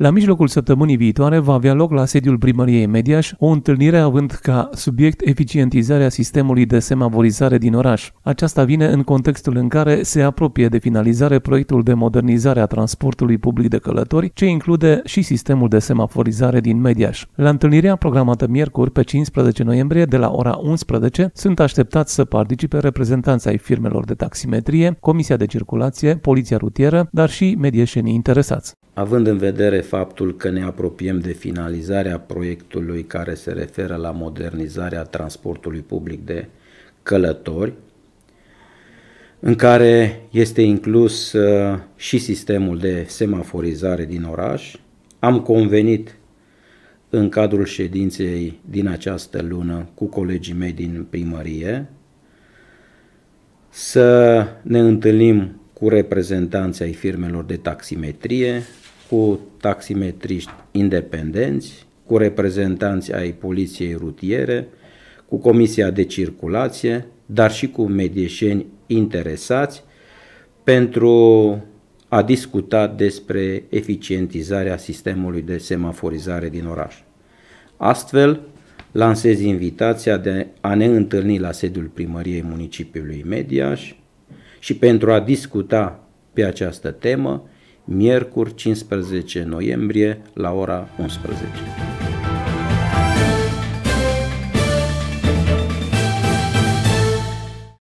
La mijlocul săptămânii viitoare va avea loc la sediul Primăriei Mediaș o întâlnire având ca subiect eficientizarea sistemului de semaforizare din oraș. Aceasta vine în contextul în care se apropie de finalizare proiectul de modernizare a transportului public de călători, ce include și sistemul de semaforizare din Mediaș. La întâlnirea programată miercuri pe 15 noiembrie de la ora 11 sunt așteptați să participe reprezentanți ai firmelor de taximetrie, Comisia de Circulație, Poliția Rutieră, dar și medieșenii interesați. Având în vedere faptul că ne apropiem de finalizarea proiectului care se referă la modernizarea transportului public de călători, în care este inclus și sistemul de semaforizare din oraș, am convenit în cadrul ședinței din această lună cu colegii mei din primărie să ne întâlnim cu reprezentanții ai firmelor de taximetrie, cu taximetriști independenți, cu reprezentanți ai Poliției Rutiere, cu Comisia de Circulație, dar și cu medieșeni interesați pentru a discuta despre eficientizarea sistemului de semaforizare din oraș. Astfel, lansez invitația de a ne întâlni la sediul Primăriei Municipiului Mediaș și pentru a discuta pe această temă, miercuri 15 noiembrie la ora 11.